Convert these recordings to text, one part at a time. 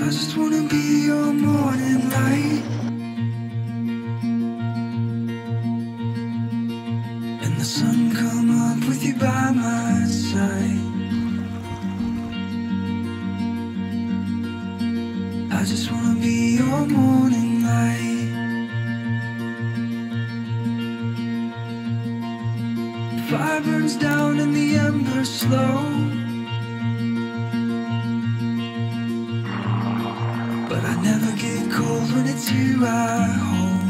just wanna be your morning light, and the sun come up with you by my side. I just wanna be your morning light. Fire burns down and the embers slow, but I never get cold when it's you I hold.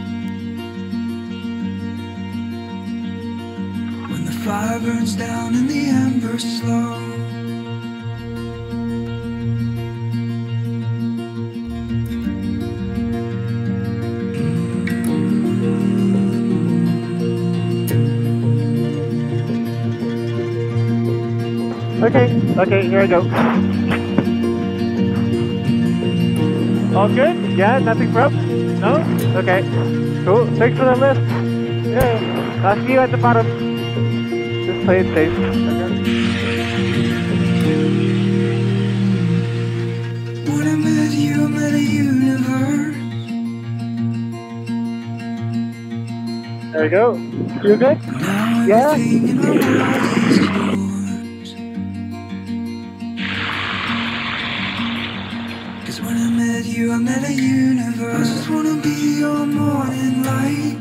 When the fire burns down and the embers slow. Okay, here I go. All good? Yeah, nothing broke? No? Okay, cool. Thanks for the lift. Yeah, I'll see you at the bottom. Just play it safe. When I met you, I met a universe. There you go. You good? Now Yeah? everything in my world is yours. When I met you, I met a universe. I just wanna be your morning light,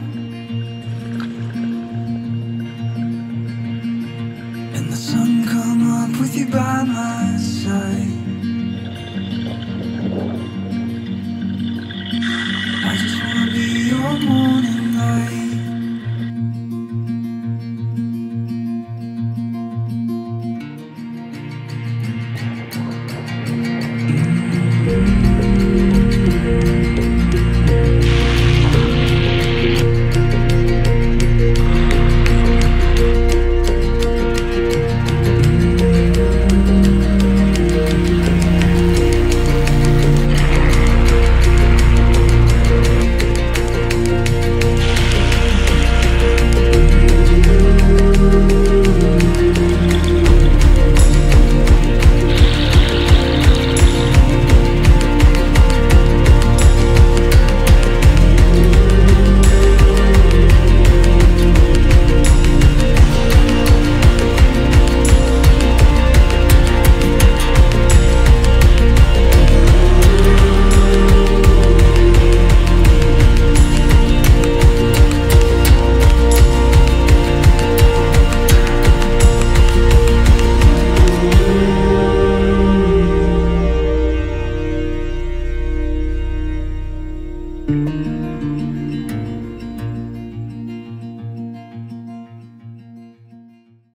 and the sun come up with you by my side. I just wanna be your morning light.